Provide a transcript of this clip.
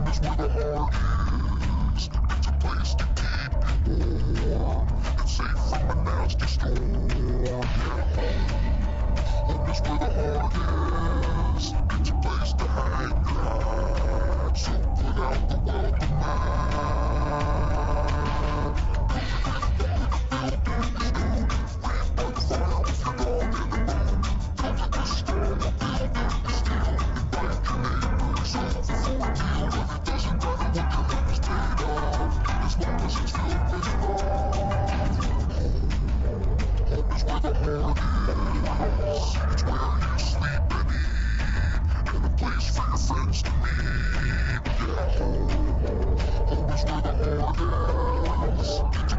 is where the heart is. It's a place to keep you warm and safe from a nasty storm. Yeah, home is where the heart is. It's a place to hang out. So put out the welcome mat. It's where you sleep and eat, and a place for your friends to meet. Yeah, home is where the heart is.